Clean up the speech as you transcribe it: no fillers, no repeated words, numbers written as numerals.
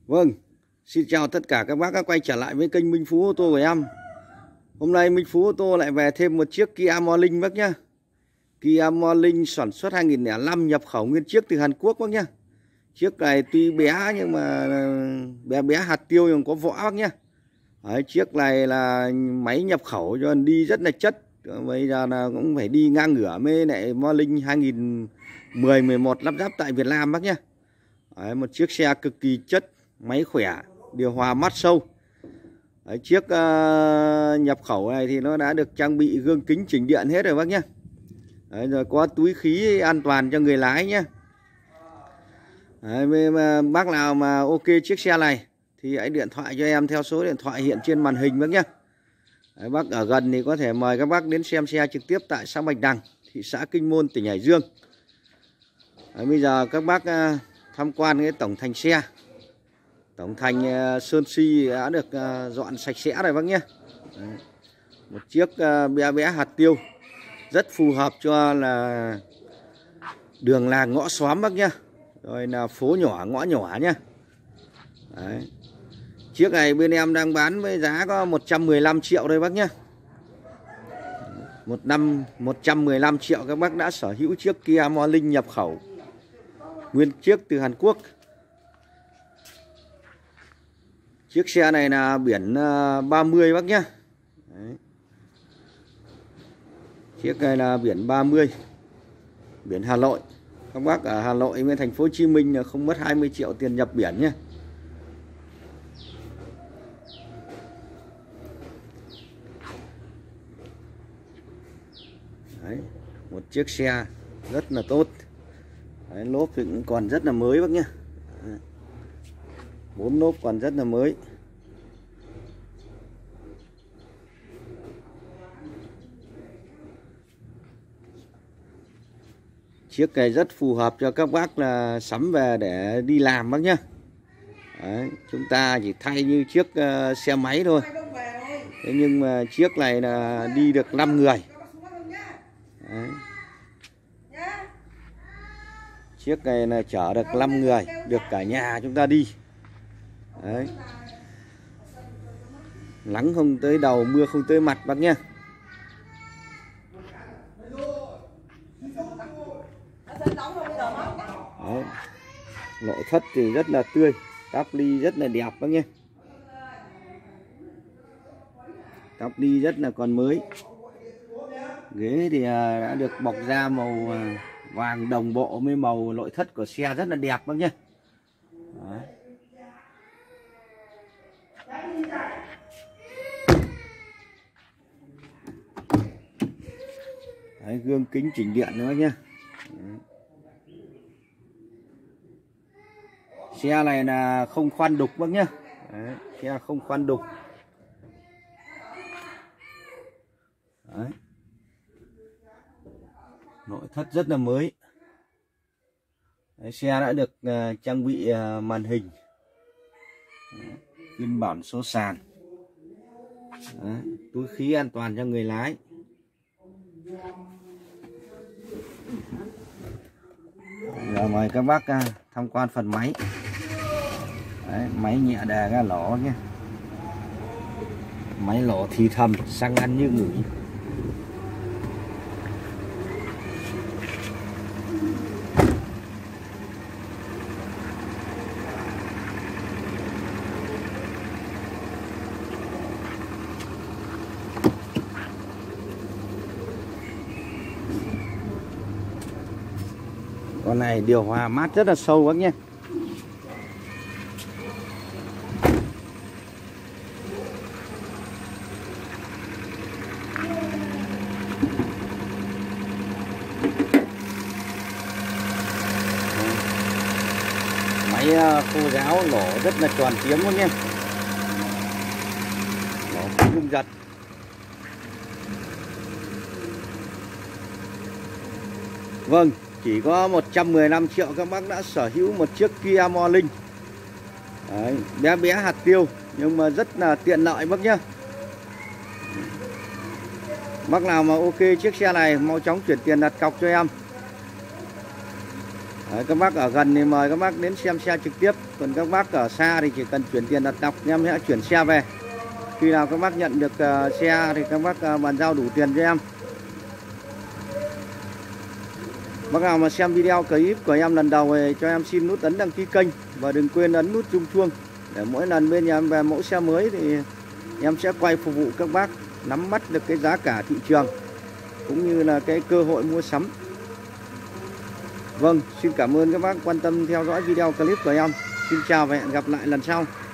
Vâng, xin chào tất cả các bác đã quay trở lại với kênh Minh Phú ô tô của em. Hôm nay Minh Phú ô tô lại về thêm một chiếc Kia Morning bác nhá. Kia Morning sản xuất 2005, nhập khẩu nguyên chiếc từ Hàn Quốc bác nhá. Chiếc này tuy bé nhưng mà bé hạt tiêu nhưng có võ bác nhá. Đấy, chiếc này là máy nhập khẩu cho đi rất là chất. Bây giờ là cũng phải đi ngang ngửa với lại Morning 2010-11 lắp ráp tại Việt Nam bác nhá. Đấy, một chiếc xe cực kỳ chất, máy khỏe, điều hòa mát sâu. Đấy, chiếc nhập khẩu này thì nó đã được trang bị gương kính chỉnh điện hết rồi bác nhé. Đấy, rồi có túi khí an toàn cho người lái nhé. Đấy, bác nào mà ok chiếc xe này thì hãy điện thoại cho em theo số điện thoại hiện trên màn hình bác nhé. Đấy, bác ở gần thì có thể mời các bác đến xem xe trực tiếp tại xã Bạch Đằng, thị xã Kinh Môn, tỉnh Hải Dương. Đấy, bây giờ các bác tham quan cái tổng thành xe. Tổng thành sơn si đã được dọn sạch sẽ rồi bác nhé. Đấy. Một chiếc bé hạt tiêu rất phù hợp cho là đường làng ngõ xóm bác nhé. Rồi là phố nhỏ ngõ nhỏ nhé. Đấy. Chiếc này bên em đang bán với giá có 115 triệu đây bác nhé. Một năm 115 triệu các bác đã sở hữu chiếc Kia Morning nhập khẩu nguyên chiếc từ Hàn Quốc. Chiếc xe này là biển 30 bác nhá. Đấy. Chiếc này là biển 30, biển Hà Nội. Các bác ở Hà Nội với thành phố Hồ Chí Minh là không mất 20 triệu tiền nhập biển nhé. Đấy, một chiếc xe rất là tốt. Đấy, lốp thì cũng còn rất là mới bác nhá. 4 lốp còn rất là mới. Chiếc này rất phù hợp cho các bác là sắm về để đi làm bác nhá. Đấy, chúng ta chỉ thay như chiếc xe máy thôi. Thế nhưng mà chiếc này là đi được 5 người. Đấy. Chiếc này là chở được 5 người, được cả nhà chúng ta đi. Đấy. Nắng không tới đầu, mưa không tới mặt bác nhé. Đấy. Nội thất thì rất là tươi, táp ly rất là đẹp bác nhé. Táp ly rất là còn mới. Ghế thì đã được bọc da màu vàng đồng bộ với màu nội thất của xe rất là đẹp bác nhé. Đấy. Đấy, gương kính chỉnh điện nữa nhé. Xe này là không khoan đục bác nhé. Đấy, xe không khoan đục. Đấy. Nội thất rất là mới. Đấy, xe đã được trang bị màn hình. Đấy, phiên bản số sàn. Đấy, túi khí an toàn cho người lái. Giờ mời các bác tham quan phần máy. Đấy, máy nhẹ đè ra lỗ nhé. Máy lỗ thì thầm, xăng ăn như ngửi. Con này điều hòa mát rất là sâu bác nhé. Máy khô ráo lỗ rất là tròn tiếng bác nhé. Lỗ không rung giật. Vâng, chỉ có 115 triệu các bác đã sở hữu một chiếc Kia Morning. Đấy, bé hạt tiêu nhưng mà rất là tiện lợi bác nhé. Bác nào mà ok chiếc xe này mau chóng chuyển tiền đặt cọc cho em. Đấy, các bác ở gần thì mời các bác đến xem xe trực tiếp, còn các bác ở xa thì chỉ cần chuyển tiền đặt cọc, em sẽ chuyển xe về. Khi nào các bác nhận được xe thì các bác bàn giao đủ tiền cho em. Bác nào mà xem video clip của em lần đầu thì cho em xin nút ấn đăng ký kênh và đừng quên ấn nút rung chuông để mỗi lần bên nhà em về mẫu xe mới thì em sẽ quay phục vụ các bác nắm bắt được cái giá cả thị trường cũng như là cái cơ hội mua sắm. Vâng, xin cảm ơn các bác quan tâm theo dõi video clip của em. Xin chào và hẹn gặp lại lần sau.